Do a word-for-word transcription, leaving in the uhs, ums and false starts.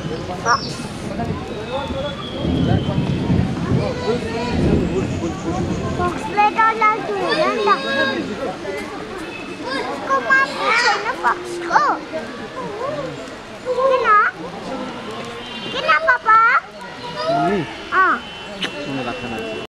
Fox. Foxलाई डर लाग्दो होइन नि त उसको मासु छैन फोक्सको